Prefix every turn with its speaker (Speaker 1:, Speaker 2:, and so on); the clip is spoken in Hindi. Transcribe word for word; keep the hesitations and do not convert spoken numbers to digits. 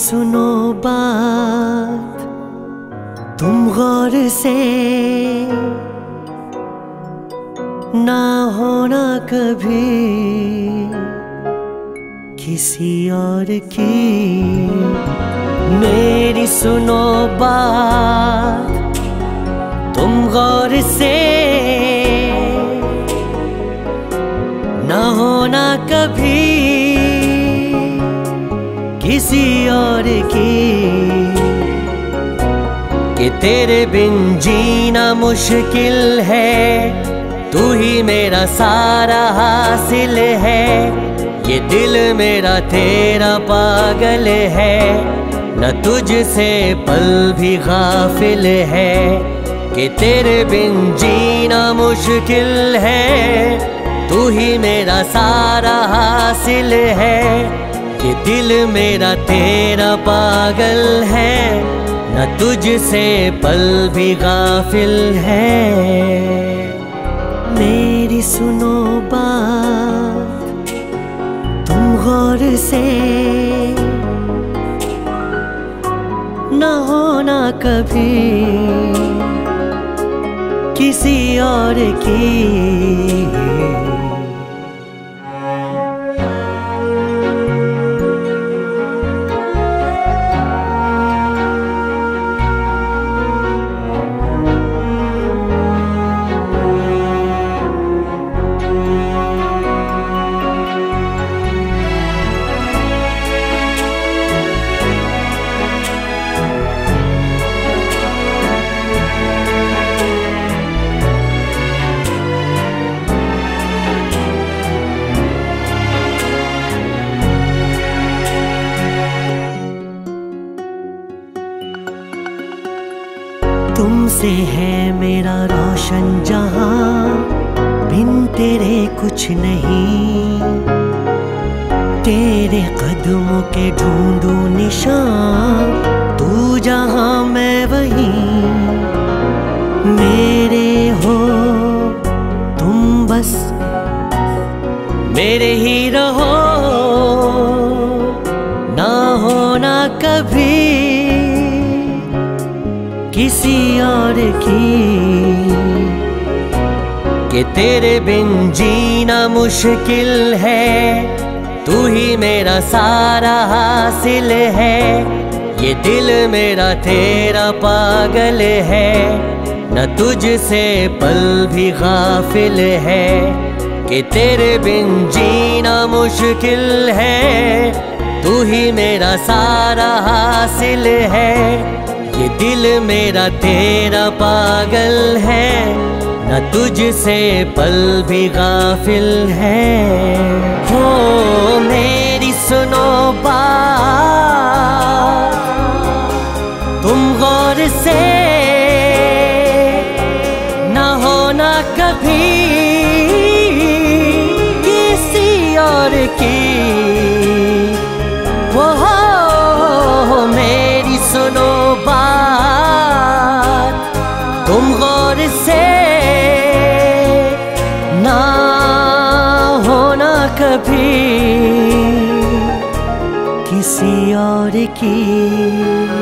Speaker 1: सुनो बात तुम गौर से, ना होना कभी किसी और की। मेरी सुनो बात तुम गौर से, ना होना कभी किसी और की। कि तेरे बिन जीना मुश्किल है, तू ही मेरा सारा हासिल है। ये दिल मेरा तेरा पागल है, न तुझसे पल भी गाफिल है। कि तेरे बिन जीना मुश्किल है, तू ही मेरा सारा हासिल है। कि दिल मेरा तेरा पागल है, न तुझसे पल भी गाफिल है। मेरी सुनो बात तुम गौर से, ना होना कभी किसी और की। तुमसे है मेरा रोशन जहां, बिन तेरे कुछ नहीं। तेरे कदमों के ढूंढूं निशान, तू जहां मैं वहीं। मेरे हो तुम बस मेरे ही रहो, ना होना कभी किसी और की। कि तेरे बिन जीना मुश्किल है, तू ही मेरा सारा हासिल है। ये दिल मेरा तेरा पागल है, न तुझसे पल भी गाफिल है। कि तेरे बिन जीना मुश्किल है, तू ही मेरा सारा हासिल है। ये दिल मेरा तेरा पागल है, न तुझसे पल भी गाफिल है। हो मेरी सुनो बात तुम गौर से, ना होना कभी किसी और की। वो हो मेरी सुनो बात तुम गौर से, ना होना कभी किसी और की।